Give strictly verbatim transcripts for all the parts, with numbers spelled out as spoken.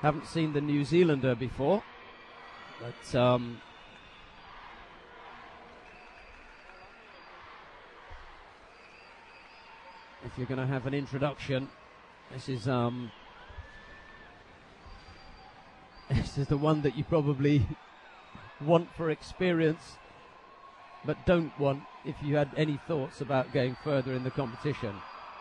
Haven't seen the New Zealander before, but um, if you're going to have an introduction, this is um, this is the one that you probably want for experience, but don't want if you had any thoughts about going further in the competition.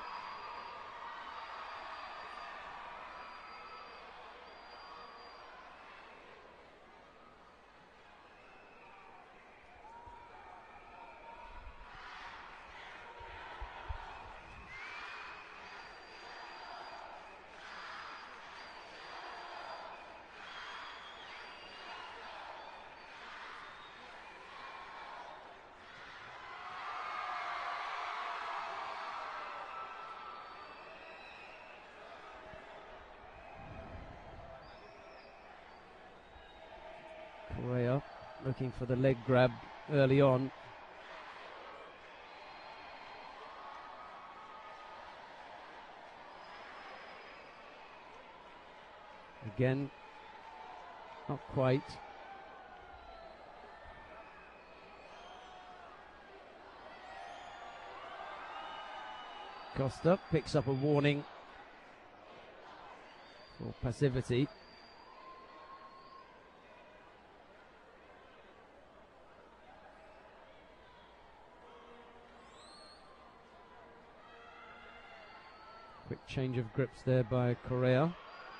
Correa looking for the leg grab early on. Again, not quite. Costa picks up a warning for passivity. Quick change of grips there by Correa.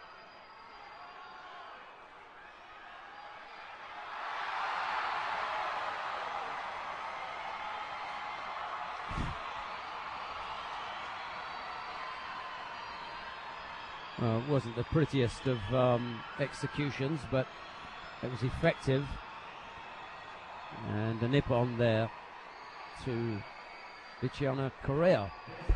Well, it wasn't the prettiest of um, executions, but it was effective. And a nip on there to Luciano Correa.